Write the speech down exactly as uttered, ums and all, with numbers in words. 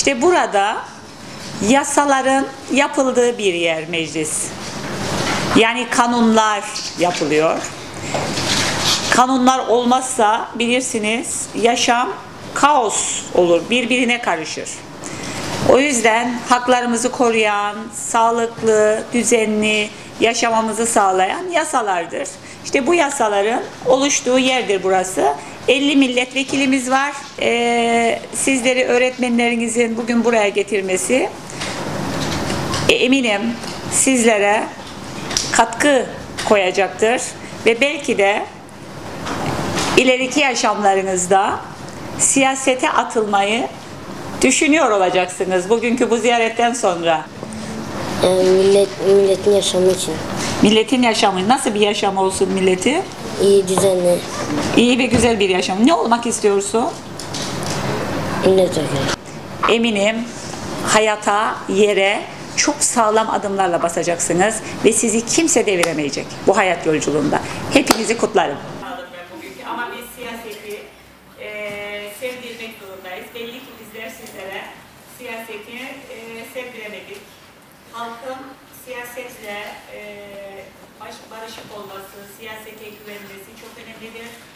İşte burada yasaların yapıldığı bir yer meclis. Yani kanunlar yapılıyor. Kanunlar olmazsa bilirsiniz yaşam kaos olur, birbirine karışır. O yüzden haklarımızı koruyan, sağlıklı, düzenli yaşamamızı sağlayan yasalardır. İşte bu yasaların oluştuğu yerdir burası. elli milletvekilimiz var. Ee, sizleri öğretmenlerinizin bugün buraya getirmesi e, eminim sizlere katkı koyacaktır ve belki de ileriki yaşamlarınızda siyasete atılmayı düşünüyor olacaksınız bugünkü bu ziyaretten sonra. E, millet, milletin yaşamı için. Milletin yaşamı, nasıl bir yaşam olsun milleti? İyi, düzenli. İyi ve güzel bir yaşam. Ne olmak istiyorsun? Milletvekili. Eminim hayata, yere çok sağlam adımlarla basacaksınız ve sizi kimse deviremeyecek bu hayat yolculuğunda. Hepinizi kutlarım. Ama biz siyaseti e, sevdirmek zorundayız. Belli ki bizler sizlere siyaseti e, sevdiremedik. Halkın siyasetle e, baş, barışık olması, siyasete güvenmesi çok önemlidir.